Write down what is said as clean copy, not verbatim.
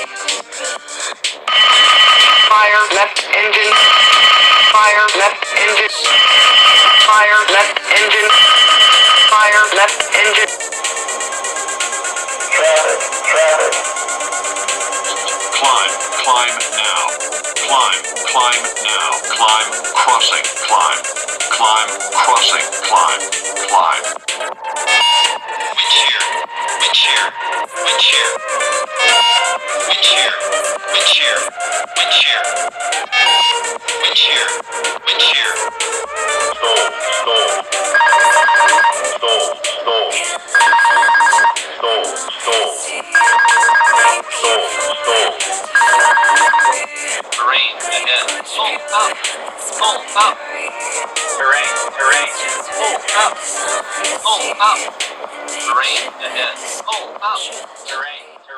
Fire left engine. Fire left engine. Fire left engine. Fire left engine. Traffic. Climb now. Climb now. Climb, crossing, climb. Climb, crossing, climb. Wind shear. Terrain ahead. Pull up. Terrain. Pull up. Terrain ahead. Pull up. Terrain.